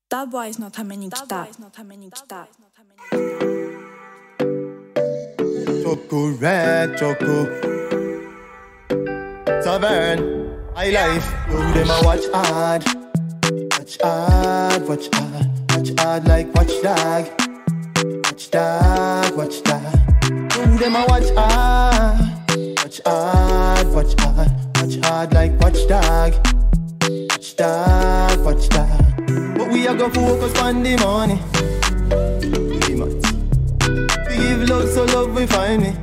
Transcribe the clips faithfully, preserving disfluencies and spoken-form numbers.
That boy is not a mini guitar. Choco red, choco Tavern, high life. Yo, them a watch hard, watch hard, watch hard, watch hard like watch dog, watch dog, watch dog. Yo, them a watch hard, watch hard, watch hard, watch hard like watch dog, watch dog, watch dog. But we a go focus on the money. We give love so love we find me.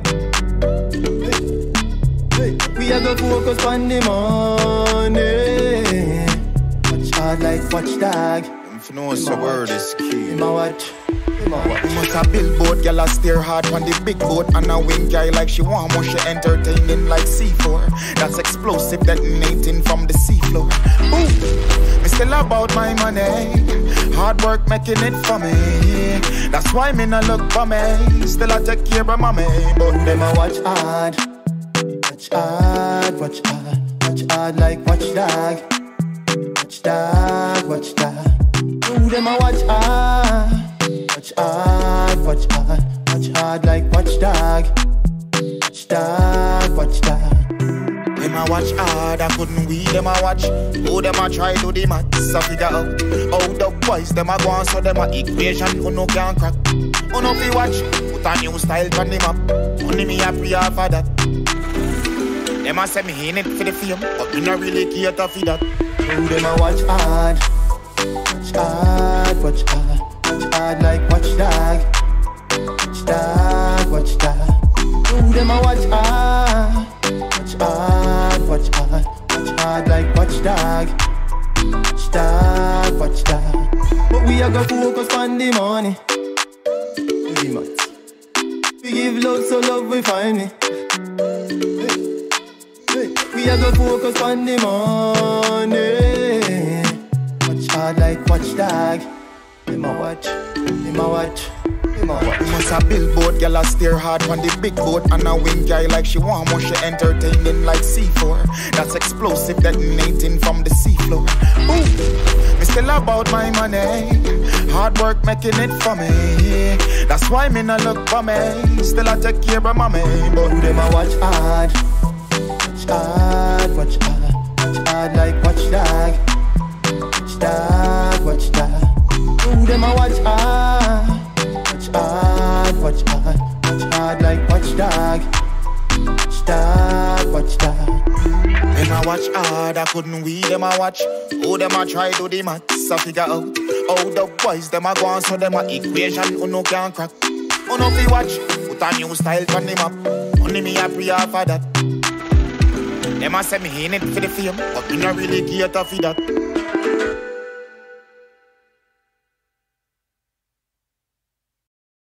We a go focus on the money. Watch hard like watch dog. If you know what's the word is key. In my watch, in my watch. Must a billboard, girl a stare hard on the big boat. And a wink guy like she want more, she entertaining like C four. That's explosive, detonating from the seafloor. Ooh, me still about my money. Hard work making it for me. That's why me no look for me. Still I take care of mommy. But them a watch hard, watch hard, watch hard, watch hard like watch dog, watch dog, watch dog. Ooh, them a watch hard, watch hard, watch hard, watch hard like watch dog, watch dog, watch dog. Them a watch hard, I couldn't we, them a watch. Oh, them a try do the maths, so figure out. How the boys, them a go on, so them a equation, who no can crack. Who no fi watch, put a new style on the map. Only me a pray for that. Them a say me in it for the fame, but me no really care to for that. Oh, them a watch hard, watch hard, watch hard, watch hard like watch dog, watch dog, watch dog. Oh, them a watch hard, watch hard, watch hard, watch hard like watch dog, watch dog, watch dog. But we a go focus on the money. We give love so love we find me. We a go focus on the money. Watch hard like watch dog. In my watch, in my watch, in my watch. Must a billboard, girl a stare hard on the big boat. And a wink guy like she want more, she entertaining like C four. That's explosive, detonating from the seafloor. Ooh, me still about my money. Hard work making it for me. That's why me no look for me. Still I take care of mommy. But who them a watch hard, watch hard, watch hard, watch hard like watch dog, watch dog, watch dog. Who them a watch hard, watch hard, watch hard, watch hard like watch dog, watch dog, watch dog. Them a watch hard, I couldn't we, them a watch. Oh, them a try do the maths, so figure out. How the boys, them a go on, so them a equation, who no can crack. Who no fi watch, put a new style on the map. Only me a pray for that. Them a say me in it for the fame, but me no really care to for that.